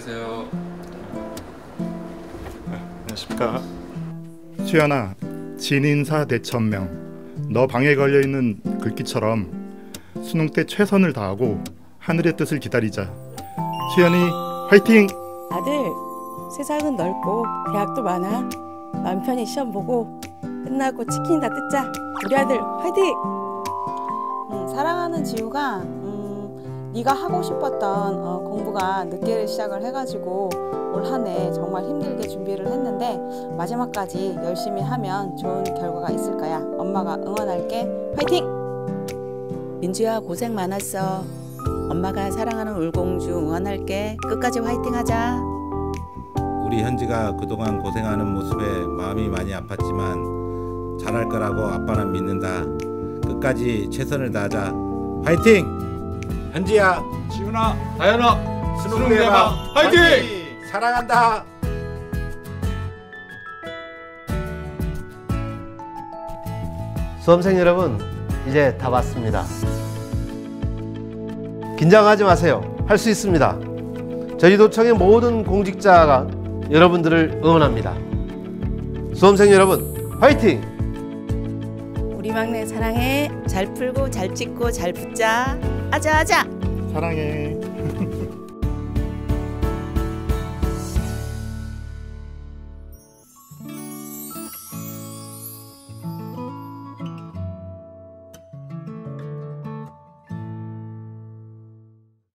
안녕하세요. 안녕하십니까. 수연아, 진인사 대천명. 너 방에 걸려있는 글귀처럼 수능 때 최선을 다하고 하늘의 뜻을 기다리자. 수연이 화이팅! 아들, 세상은 넓고 대학도 많아. 마음 편히 시험 보고 끝나고 치킨 다 뜯자. 우리 아들 화이팅! 사랑하는 지우가 네가 하고 싶었던 공부가 늦게 시작을 해가지고 올 한 해 정말 힘들게 준비를 했는데 마지막까지 열심히 하면 좋은 결과가 있을 거야. 엄마가 응원할게. 화이팅! 민주야, 고생 많았어. 엄마가 사랑하는 울공주 응원할게. 끝까지 화이팅하자. 우리 현지가 그동안 고생하는 모습에 마음이 많이 아팠지만 잘할 거라고 아빠는 믿는다. 끝까지 최선을 다하자. 화이팅! 현지야, 지훈아, 다현아, 수능 대박 화이팅! 사랑한다. 수험생 여러분, 이제 다 왔습니다. 긴장하지 마세요. 할 수 있습니다. 저희 도청의 모든 공직자가 여러분들을 응원합니다. 수험생 여러분, 화이팅! 우리 막내 사랑해. 잘 풀고 잘 찍고 잘 붙자. 아자 아자. 사랑해.